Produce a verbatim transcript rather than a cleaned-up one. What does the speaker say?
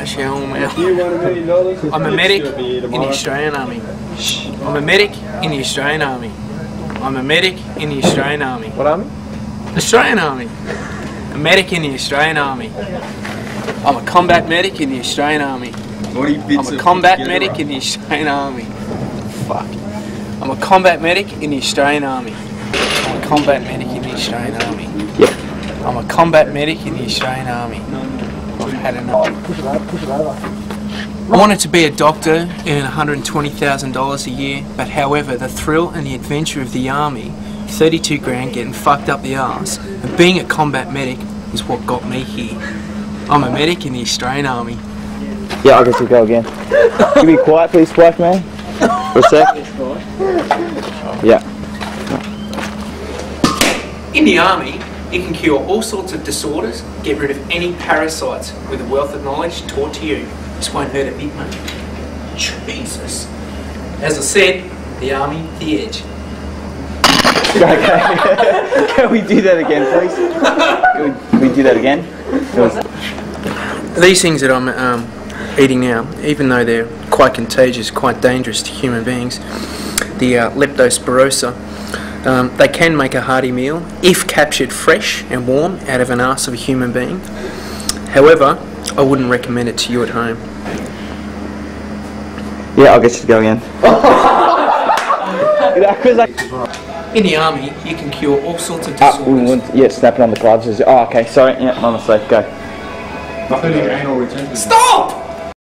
shell, man. You want a million dollars? I'm a medic in the Australian Army. I'm a medic in the Australian Army. I'm a medic in the Australian Army. What army? Australian Army. A medic in the Australian Army. I'm a combat medic in the Australian Army. I'm a combat medic in the Australian Army. Fuck. I'm a combat medic in the Australian Army. I'm a combat medic in the Australian Army. Yep. I'm a combat medic in the Australian Army. I've had enough. I wanted to be a doctor, earn one hundred twenty thousand dollars a year, but however, the thrill and the adventure of the army, thirty-two grand getting fucked up the arse, and being a combat medic is what got me here. I'm a medic in the Australian Army. Yeah, I guess we'll go again. Can you be quiet, please, Splash Man? For a sec. Yeah. In the army, you can cure all sorts of disorders, get rid of any parasites with a wealth of knowledge taught to you. This won't hurt a bit, mate. Jesus. As I said, the army, the edge. Okay. Can we do that again, please? Can we, can we do that again? These things that I'm um, eating now, even though they're quite contagious, quite dangerous to human beings, the uh, Leptospirosa, um, they can make a hearty meal if captured fresh and warm out of an arse of a human being. However, I wouldn't recommend it to you at home. Yeah, I'll get you to go again. In the army, you can cure all sorts of Ah, disorders. yeah, snapping on the gloves. Oh, okay, sorry. Yeah, my mistake. Go. Stop!